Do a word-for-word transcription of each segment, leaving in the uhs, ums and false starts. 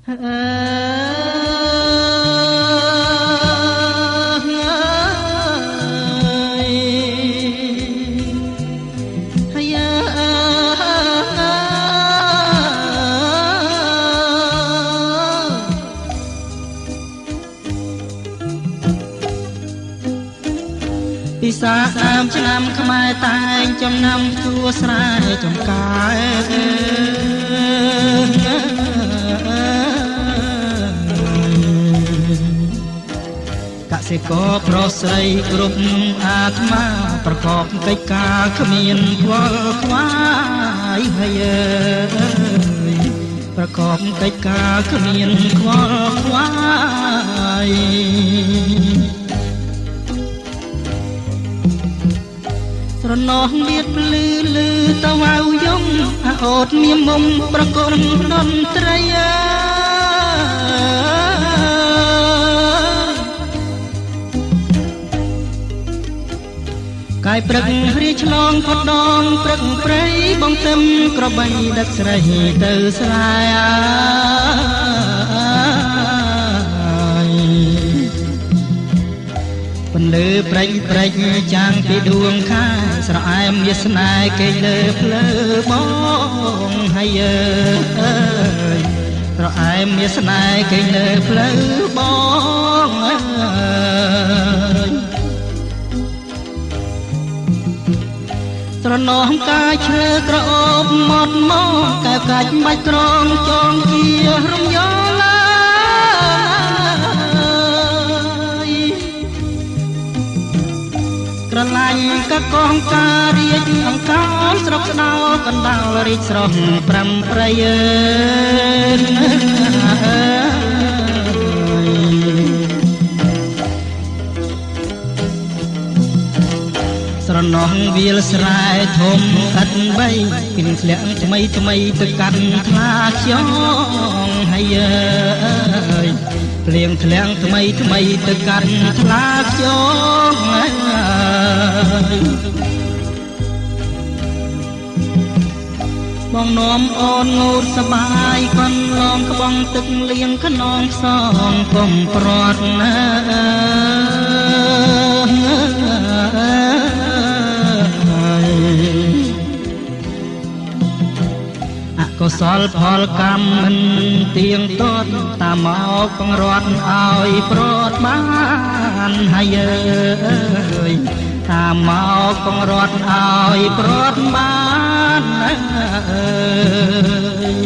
ពិសាតាមឆ្នាំខ្មែរតែងចំណាំជួស្រែចំការកសិករប្រុសស្រីគ្រប់អាត្មាប្រកបកិច្ចការគ្មានខ្វល់ខ្វាយហើយប្រកបកិច្ចការគ្មានខ្វល់ខ្វាយស្រណោះមានភ្លឺលឺតវ៉ៅយំអូតមានមុំប្រគំតន្ត្រីកាយព្រឹករៀឆ្លងផុតដងព្រឹកព្រៃបងទឹមក្របីដឹកស្រីទៅស្រែពន្លឺប្រេងប្រេងចាំងពីដួងខែស្រអែមវាស្នេហ៍គេលើភ្លើបងហើយអើយស្រអែមវាស្នេហ៍គេលើភ្លើបងអើយស្រណោះកាយឈើក្រអូបមកមកកែវកាច់បាច់ត្រង់ចងជារំយោឡាក្រឡាញ់កកងការរៀបអង្ការស្រុកស្ដោកណ្ដាលរីកស្រស់ប្រាំប្រៃស្រណោះវាលស្រែធំឥតបីពីនធ្លាក់ថ្មីថ្មីទៅកាន់ថ្លាខ្យងហើយអើយភ្លៀងធ្លាក់ថ្មីថ្មីទៅកាន់ថ្លាខ្យងបងនាំអូនងូតសបាយកូនឡងក្បងទឹកលៀងខ្នងផ្សងកុំប្រត់ណាអកុសលផលកម្មមិនទៀងទាត់តាមមកបង្រត់ឲ្យប្រត់បានហើយអើយតាមមកបង្រត់ឲ្យប្រត់បានអើយ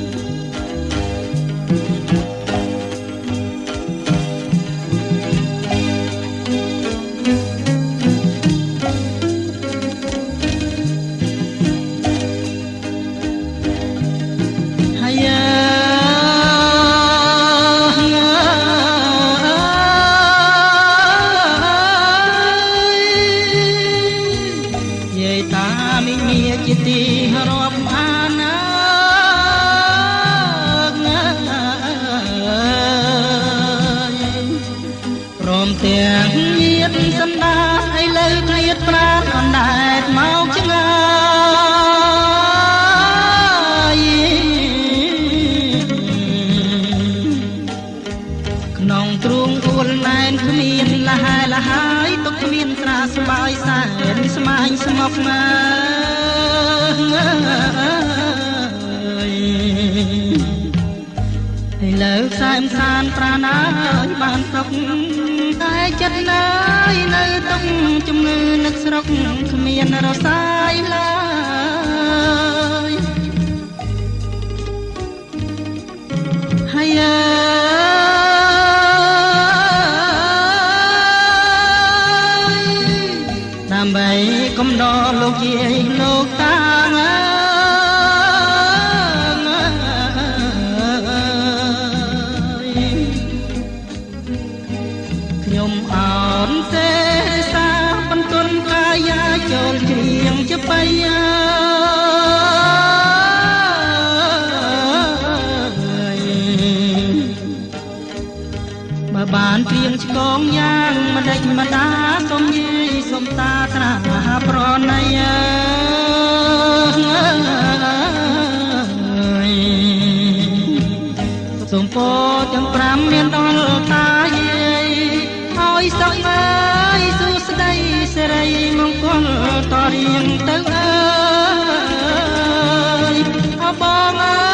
ទាំងញាតសន្តានឲ្យលើឃ្លាតប្រាណអណ្ដែតមកឆ្ងាយក្នុងទ្រូងអួលណែនគ្មានលះលហើយទុកគ្មានស្រាស្បាយសែនស្មាញស្ងប់ណាឲ្យលើខ្សែមសានប្រាណឲ្យបានសុខតែចិត្តឡើយនៅទុកជំងឺនឹកស្រុកគ្មានរសាយឡើយហើយដើម្បីកំដរលោកយាយលោកតាចូលជ្រៀងជាបៃបើបានព្រៀងឆ្កងយ៉ាងម្ដេចម្ដាសុំយាយសុំតាត្រាប្រណីសូមពោទាំងប្រាំមានដល់តាយាយឲ្យសុខអើយសួស្ដីសិរីមង្គលតរៀងទៅអើយអបងអើ